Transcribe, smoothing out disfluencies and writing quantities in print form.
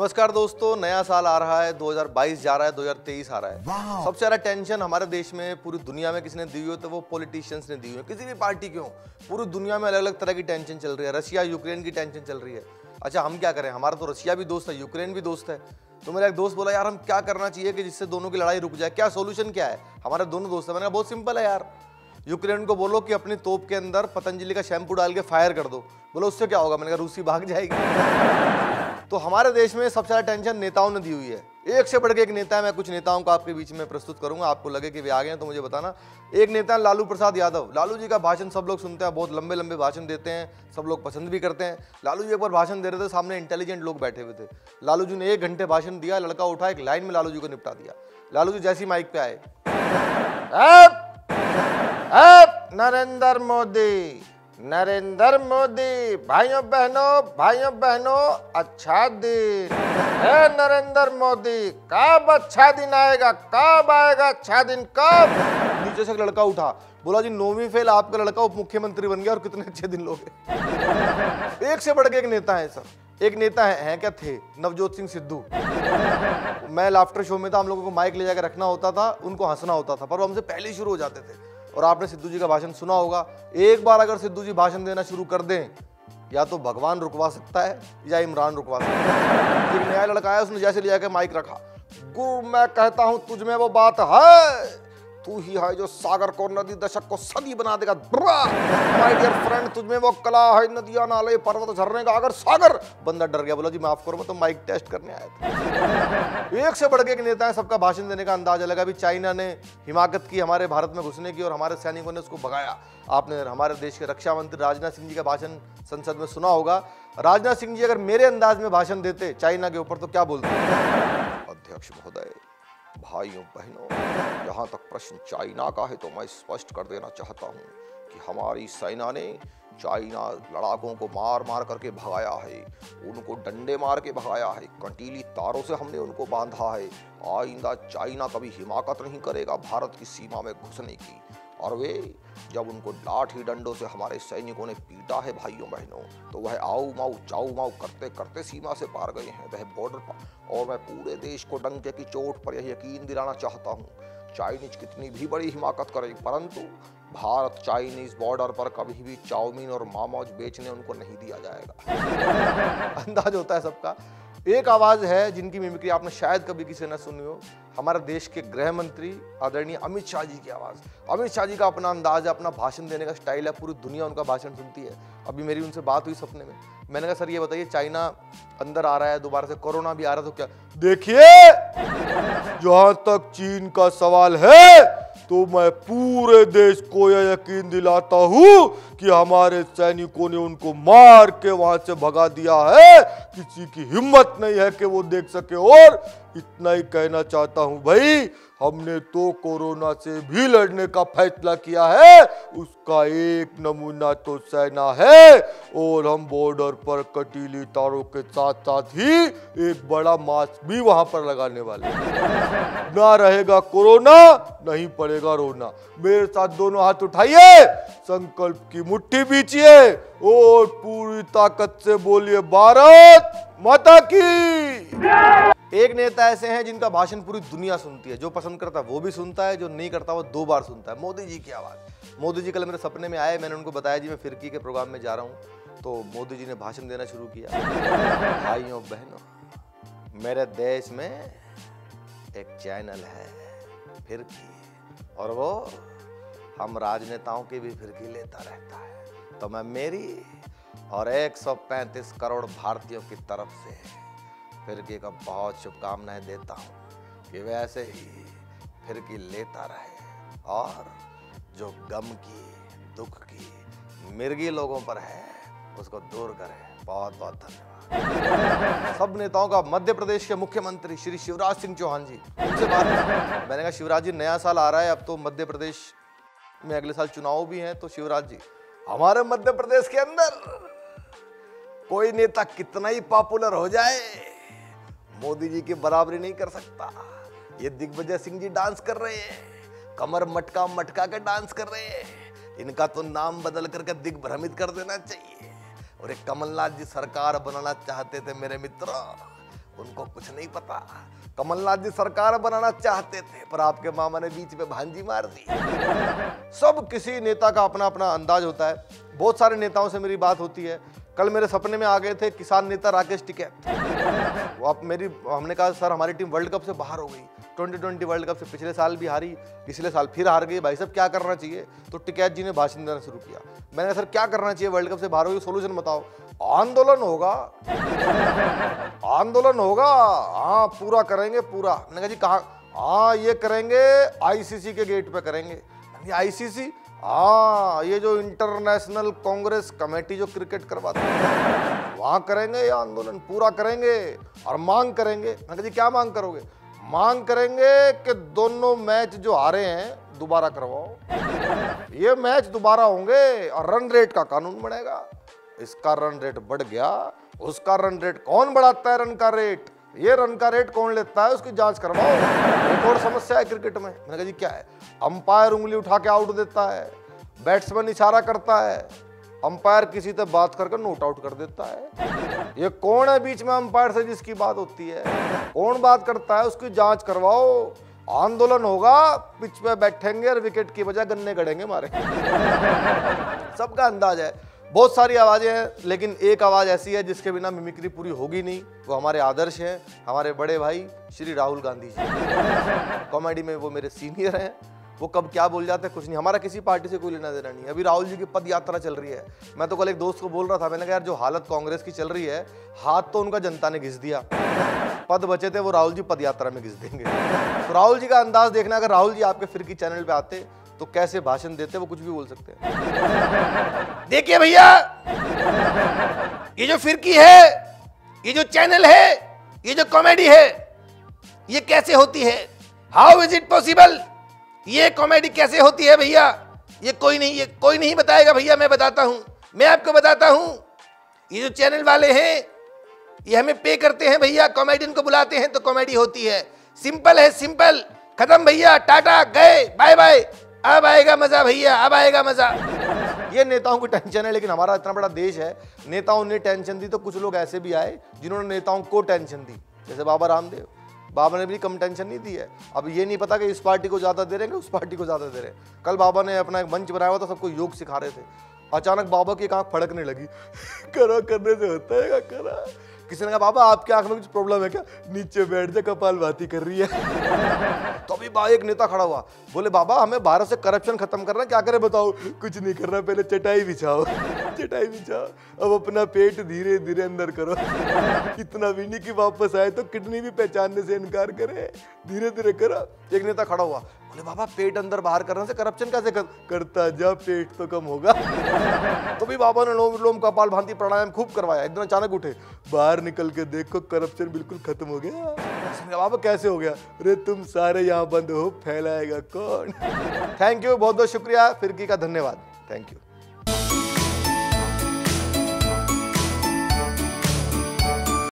नमस्कार दोस्तों, नया साल आ रहा है, 2022 जा रहा है, 2023 आ रहा है। सबसे ज्यादा टेंशन हमारे देश में पूरी दुनिया में किसने दी हुई है तो वो पॉलिटिशियंस ने दी हुई है, किसी भी पार्टी के हो। पूरी दुनिया में अलग अलग तरह की टेंशन चल रही है। रशिया यूक्रेन की टेंशन चल रही है। अच्छा, हम क्या करें? हमारा तो रशिया भी दोस्त है, यूक्रेन भी दोस्त है। तो मेरा एक दोस्त बोला, यार हम क्या करना चाहिए कि जिससे दोनों की लड़ाई रुक जाए, क्या सोल्यूशन क्या है? हमारे दोनों दोस्त है। मैंने कहा बहुत सिंपल है यार, यूक्रेन को बोलो कि अपनी तोप के अंदर पतंजलि का शैम्पू डाल के फायर कर दो। बोलो उससे क्या होगा? मैंने कहा रूसी भाग जाएगी। तो हमारे देश में सबसे ज्यादा टेंशन नेताओं ने दी हुई है। एक से बढ़ के एक नेता है। मैं कुछ नेताओं को आपके बीच में प्रस्तुत करूंगा, आपको लगे कि वे आ गए हैं तो मुझे बताना। एक नेता है लालू प्रसाद यादव। लालू जी का भाषण सब लोग सुनते हैं, बहुत लंबे लंबे भाषण देते हैं, सब लोग पसंद भी करते हैं। लालू जी एक बार भाषण दे रहे थे, सामने इंटेलिजेंट लोग बैठे हुए थे। लालू जी ने 1 घंटे भाषण दिया, लड़का उठा एक लाइन में लालू जी को निपटा दिया। लालू जी जैसी माइक पे आए, नरेंद्र मोदी, नरेंद्र मोदी, भाइयों बहनों अच्छा दिन है। नरेंद्र मोदी, कब अच्छा दिन आएगा? कब आएगा अच्छा दिन? कब? नीचे से एक लड़का उठा, बोला जी 9वीं फेल आपका लड़का उप मुख्यमंत्री बन गया और कितने अच्छे दिन लोगे। एक से बढ़ के एक नेता है सर। एक नेता है क्या थे, नवजोत सिंह सिद्धू। मैं लाफ्टर शो में था, हम लोगों को माइक ले जाकर रखना होता था, उनको हंसना होता था, पर वो हमसे पहले ही शुरू हो जाते थे। और आपने सिद्धू जी का भाषण सुना होगा। एक बार अगर सिद्धू जी भाषण देना शुरू कर दें, या तो भगवान रुकवा सकता है या इमरान रुकवा सकता है। एक नया लड़का आया, उसने जैसे ले जाकर माइक रखा, गुरु मैं कहता हूं तुझ में वो बात है, तू ही है जो सागर को नदी दशक को सदी बना देगा। माय डियर फ्रेंड, तुझ में वो कला है, नदियां नाले पर्वत झरने का अगर सागर। बंदा डर गया, बोला जी माफ करो, मैं तो माइक टेस्ट करने आया था। एक से बढ़ के एक नेता है, सबका भाषण देने का अंदाजा लगा। अभी चाइना ने हिमाकत की हमारे भारत में घुसने की और हमारे सैनिकों ने उसको भगाया। आपने हमारे देश के रक्षा मंत्री राजनाथ सिंह जी का भाषण संसद में सुना होगा। राजनाथ सिंह जी अगर मेरे अंदाज में भाषण देते चाइना के ऊपर तो क्या बोलते? अध्यक्ष महोदय, भाइयों बहनों, जहां तक प्रश्न चाइना का है तो मैं स्पष्ट कर देना चाहता हूं कि हमारी सेना ने चाइना लड़ाकों को मार मार करके भगाया है, उनको डंडे मार के भगाया है, कंटीली तारों से हमने उनको बांधा है। आइंदा चाइना कभी हिमाकत नहीं करेगा भारत की सीमा में घुसने की। और वे जब उनको लाठी डंडों से हमारे सैनिकों ने पीटा है भाइयों बहनों, तो वह आओ माऊ चाऊ माऊ करते करते सीमा से पार गए हैं, वह बॉर्डर पर। और मैं पूरे देश को डंके की चोट पर यह यकीन दिलाना चाहता हूँ, चाइनीज कितनी भी बड़ी हिमाकत करे, परंतु भारत चाइनीज बॉर्डर पर कभी भी चाउमीन और मोमोज बेचने उनको नहीं दिया जाएगा। अंदाज होता है सबका। एक आवाज है जिनकी मिमिक्री आपने शायद कभी किसी ने सुनी हो, हमारे देश के गृह मंत्री आदरणीय अमित शाह जी की आवाज। अमित शाह जी का अपना अंदाज है, अपना भाषण देने का स्टाइल है, पूरी दुनिया उनका भाषण सुनती है। अभी मेरी उनसे बात हुई सपने में, मैंने कहा सर ये बताइए, चाइना अंदर आ रहा है, दोबारा से कोरोना भी आ रहा है, तो क्या? देखिए, जहां तक चीन का सवाल है तो मैं पूरे देश को यह यकीन दिलाता हूं कि हमारे सैनिकों ने उनको मार के वहां से भगा दिया है। किसी की हिम्मत नहीं है कि वो देख सके। और इतना ही कहना चाहता हूं भाई, हमने तो कोरोना से भी लड़ने का फैसला किया है, उसका एक नमूना तो सेना है। और हम बॉर्डर पर कटीली तारों के साथ साथ ही एक बड़ा मास्क भी वहां पर लगाने वाले। ना रहेगा कोरोना, नहीं पड़ेगा रोना। मेरे साथ दोनों हाथ उठाइए, संकल्प की मुट्ठी बीचिए और पूरी ताकत से बोलिए भारत माता की। एक नेता ऐसे हैं जिनका भाषण पूरी दुनिया सुनती है, जो पसंद करता है वो भी सुनता है, जो नहीं करता वो 2 बार सुनता है। मोदी जी की आवाज। मोदी जी कल मेरे सपने में आए, मैंने उनको बताया जी मैं फिरकी के प्रोग्राम में जा रहा हूं, तो मोदी जी ने भाषण देना शुरू किया। भाइयों बहनों, मेरे देश में एक चैनल है फिरकी, और वो हम राजनेताओं की भी फिरकी लेता रहता है। तो मैं मेरी और 135 करोड़ भारतीयों की तरफ से फिरकी का बहुत शुभकामनाएं देता हूं कि वे ऐसे ही फिरकी लेता रहे और जो गम की, दुख की मिर्गी लोगों पर है उसको दूर करे। बहुत बहुत धन्यवाद। सब नेताओं का मध्य प्रदेश के मुख्यमंत्री श्री शिवराज सिंह चौहान जी, उनसे बात मैंने कहा शिवराज जी नया साल आ रहा है, अब तो मध्य प्रदेश में अगले साल चुनाव भी हैं, तो शिवराज जी हमारे मध्य प्रदेश के अंदर कोई नेता कितना ही पॉपुलर हो जाए, मोदी जी की बराबरी नहीं कर सकता। ये दिग्विजय सिंह जी डांस कर रहे हैं, कमर मटका मटका के डांस कर रहे हैं, इनका तो नाम बदल करके दिग्भ्रमित कर देना चाहिए। और एक कमलनाथ जी सरकार बनाना चाहते थे मेरे मित्र, उनको कुछ नहीं पता। कमलनाथ जी सरकार बनाना चाहते थे पर आपके मामा ने बीच में भांजी मार दी। सब किसी नेता का अपना अपना अंदाज होता है। बहुत सारे नेताओं से मेरी बात होती है। कल मेरे सपने में आ गए थे किसान नेता राकेश टिकैत। हमने कहा सर हमारी टीम वर्ल्ड कप से बाहर हो गई, 2020 वर्ल्ड कप से पिछले साल भी हारी, पिछले साल फिर हार गई, भाई साहब क्या करना चाहिए? तो टिकैत जी ने भाषण देना शुरू किया। मैंने कहा सर क्या करना चाहिए, वर्ल्ड कप से बाहर हो गई, सोल्यूशन बताओ। आंदोलन होगा, आंदोलन होगा, हाँ पूरा करेंगे पूरा। मैंने कहा जी कहाँ? हाँ ये करेंगे आईसीसी के गेट पे करेंगे। आईसीसी? हाँ ये जो इंटरनेशनल कांग्रेस कमेटी जो क्रिकेट करवाती है वहां करेंगे ये आंदोलन, पूरा करेंगे और मांग करेंगे। मैंने कहा जी क्या मांग करोगे? मांग करेंगे कि दोनों मैच जो हारे हैं दोबारा करवाओ, ये मैच दोबारा होंगे और रन रेट का कानून बनेगा। इसका रन रेट बढ़ गया, उसका रन रेट कौन बढ़ाता है? रन का रेट, ये रन का रेट कौन लेता है उसकी जांच करवाओ। एक और समस्या है क्रिकेट में। मैंने कहा जी क्या है? अंपायर उंगली उठा के आउट देता है, बैट्समैन इशारा करता है, अंपायर किसी से बात करके नोट आउट कर देता है। ये कौन है बीच में अंपायर से जिसकी बात होती है? कौन बात करता है? उसकी जांच करवाओ। आंदोलन होगा, पिच पे बैठेंगे और विकेट की बजाय गन्ने गड़ेंगे मारे। सबका अंदाज है, बहुत सारी आवाजें हैं, लेकिन एक आवाज ऐसी है जिसके बिना मिमिक्री पूरी होगी नहीं। वो हमारे आदर्श हैं, हमारे बड़े भाई श्री राहुल गांधी जी। कॉमेडी में वो मेरे सीनियर हैं, वो कब क्या बोल जाते हैं कुछ नहीं, हमारा किसी पार्टी से कोई लेना देना नहीं। अभी राहुल जी की पद यात्रा चल रही है। मैं तो कल एक दोस्त को बोल रहा था, मैंने कहा यार जो हालत कांग्रेस की चल रही है, हाथ तो उनका जनता ने घिस दिया, पद बचे थे वो राहुल जी पद यात्रा में घिस देंगे। तो राहुल जी का अंदाज देखना, अगर राहुल जी आपके फिरकी चैनल पे आते तो कैसे भाषण देते, वो कुछ भी बोल सकते हैं। देखिए भैया, ये जो फिरकी है, ये जो चैनल है, ये जो कॉमेडी है, ये कैसे होती है? How is it possible? ये कॉमेडी कैसे होती है भैया? ये कोई नहीं बताएगा भैया, मैं बताता हूं, मैं आपको बताता हूं। ये जो चैनल वाले हैं ये हमें पे करते हैं भैया, कॉमेडियन को बुलाते हैं तो कॉमेडी होती है। सिंपल है, सिंपल, खत्म भैया, टाटा, गए, बाय बाय। अब आएगा मजा भैया, अब आएगा मजा। ये नेताओं की टेंशन है, लेकिन हमारा इतना बड़ा देश है, नेताओं ने टेंशन दी तो कुछ लोग ऐसे भी आए जिन्होंने नेताओं को टेंशन दी, जैसे बाबा रामदेव। बाबा ने भी कम टेंशन नहीं दी है। अब ये नहीं पता कि इस पार्टी को ज्यादा दे रहे हैं कि उस पार्टी को ज्यादा दे रहे हैं। कल बाबा ने अपना एक मंच बनाया हुआ था, सबको योग सिखा रहे थे। अचानक बाबा की एक आंख फड़कने लगी। करा करने से होता है करा। किसी ने कहा बाबा आपकी आंख में कुछ प्रॉब्लम है क्या? नीचे बैठ जा, कपालभाति कर रही है। तो अभी एक नेता खड़ा हुआ, बोले बाबा हमें भारत से करप्शन खत्म करना, क्या करें बताओ? कुछ नहीं करना, पहले चटाई बिछाओ, चटाई बिछाओ, अब अपना पेट धीरे धीरे अंदर करो। इतना भी नहीं कि वापस आए तो किडनी भी पहचानने से इनकार करे, धीरे धीरे करो। एक नेता खड़ा हुआ, बोले बाबा पेट अंदर बाहर करने से करप्शन कैसे करता जा, पेट तो कम होगा। तो भी बाबा ने लोम लोम कपाल भांति प्राणायाम खूब करवाया। एक दिन अचानक उठे, बाहर निकल के देखो करप्शन बिल्कुल खत्म हो गया। बाबा कैसे हो गया? अरे तुम सारे यहाँ बंद हो, फैलाएगा कौन? थैंक यू, बहुत बहुत शुक्रिया, फिरकी का धन्यवाद, थैंक यू।